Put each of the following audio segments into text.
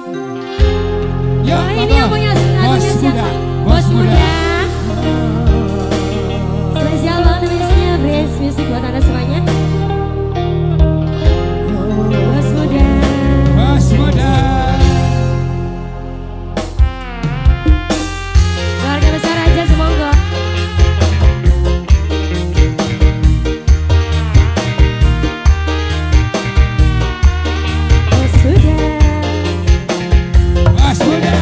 Yuk, ini yang punya bos muda, bos muda. Spesial banget namanya Brace Music buat anda semuanya. Bos muda. Bos muda. Keluarga besar aja semoga. Bos muda. Bos muda.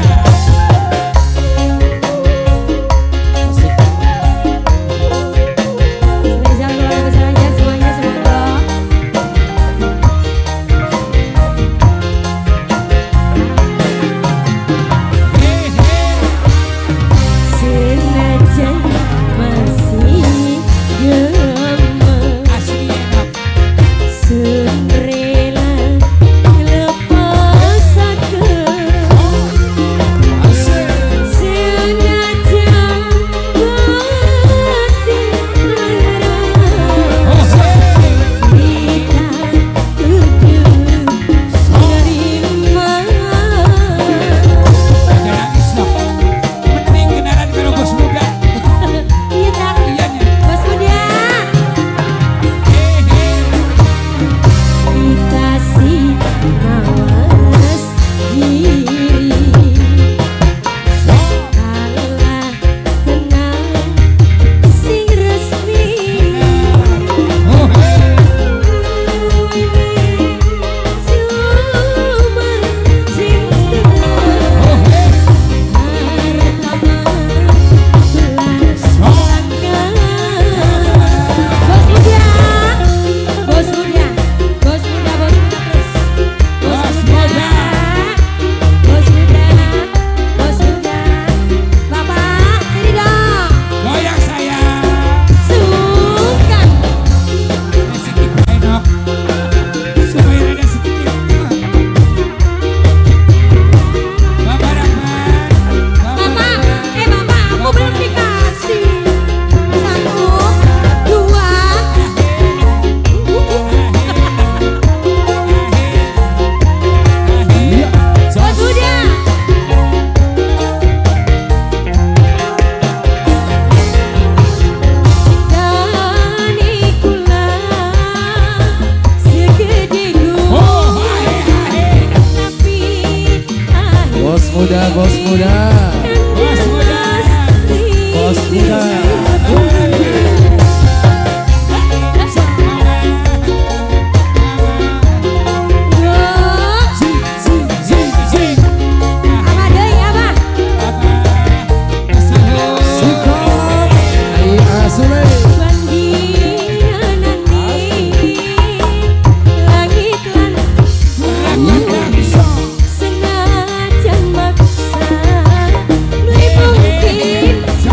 Spesial keluarga besar aja semuanya semoga. Senajan masih gemes Asli enak. Sunrela lepas sakit Asik. Senajan batin Oh, hey. kita tujuh terima. Aja nangis loh. Mending kenalan kalau bos muda. Iya tak? Iya nih. Bos muda. Dikasih mawas diri kalah kenal sing resmi Oh, hey. cuma cinta Oh, hey. Bos muda, bos muda, bos muda terus. Bos muda. Bos muda, bos muda. Bapak, sini dong. Goyang saya. Sukan. Sedikit enak. Supaya ada sedikit. Bapak Rahman. Bapak, Bapak, aku belum dikasih. 1, 2. Bos muda. Dan ikulah segede Oh, gunung, hai, hai. tapi akhirnya Bos muda, bos muda, Bos muda. bos muda. Zing, zing, zing, zing. Apa deh apa? Sikap, ai asule. Bandingan langit lan senajan maksa luwih mungkin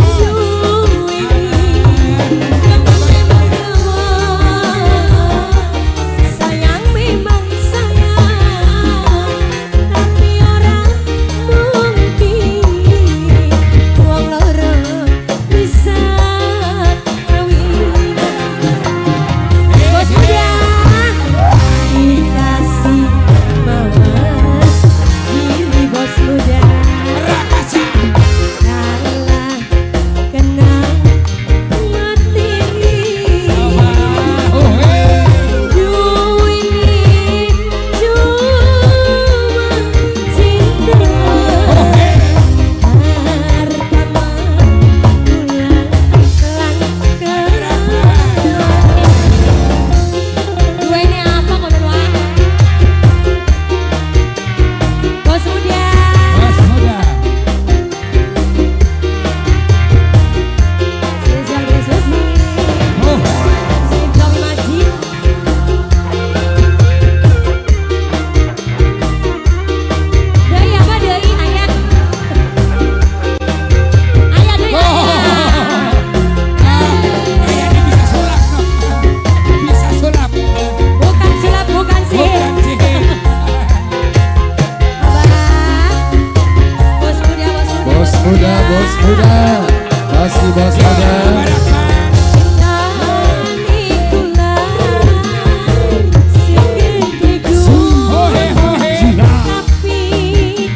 sayang memang sayang, tapi orang mungkin wong loro bisa kawin. Bos muda dikasih mawas diri, bos muda kalah kenal mati. Oh, hey. Ini cuma cinta Oh, hey. pertama bulan langka. Dua ini apa kau dua? Bos muda. Bos muda. Spesial Yesus nih. Oh, Sip kami maju. Doi apa doi? Ayah. Ayah doi. oh. Ayah. Kayaknya bisa sulap, no. Bisa sulap. Bukan sulap, bukan sihir. Bukan sihir. Abah. Bos muda, bos muda. Bos muda, bos muda, masih bos muda. Bapak Rahman. Dan ikulah segede gunung, Oh, hey, oh, hey. tapi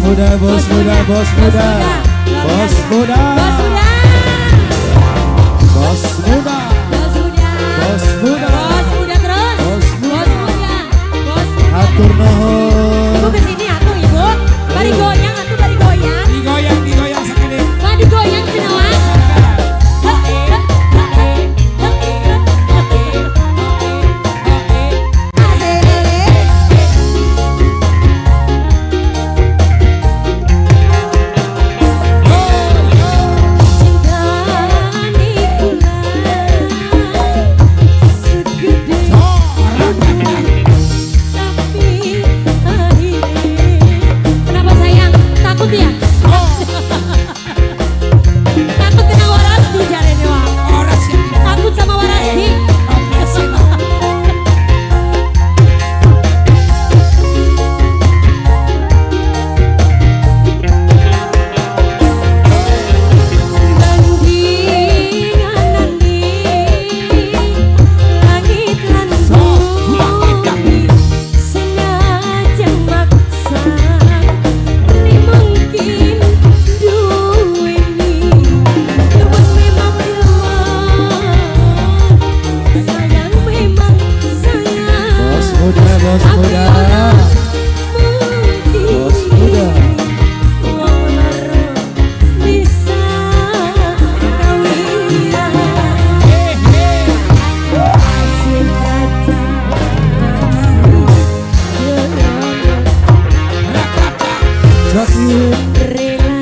muda, bos muda, bos muda, bos muda, Bos muda. bos muda, Bos muda. bos muda, Bos muda terus. bos Bos muda. muda. Bos muda. Atur Ibu nuhun. kesini atuh ibu. Bari goyang atuh bari goyang. Digoyang sekali. Bari goyang cenah. Kenapa sayang? Takut ya? Takut kena Warasdi jarene wah. Oras yang tidak Takut sama Warasdi. operasi. Bandingan langit lan bumi sengaja maksa ini mungkin duweni temen memang sayang memang sayang Bos muda, bos muda, bos muda. wong loro bisa kawinan cinta Jokin, rela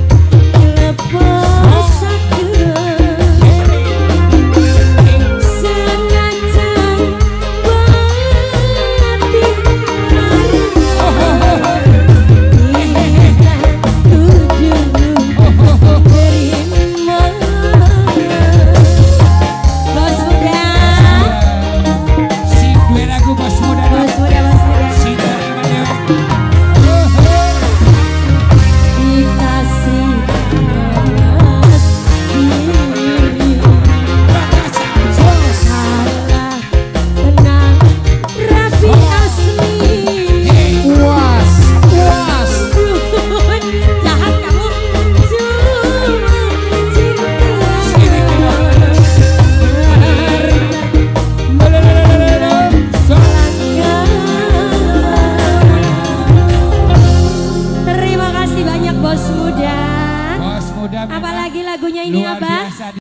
lepasakeun senajan batin kita kudu terima. Bos muda, Si dua lagu bos muda. bos muda, bos muda. Si terima Dewi. Dikasih alas diri salah menang Raffi Asmi. puas, puas. Jahat kamu cuma cinta Terima kasih banyak bos muda. Bos muda memang Apalagi lagunya ini luar apa? biasa.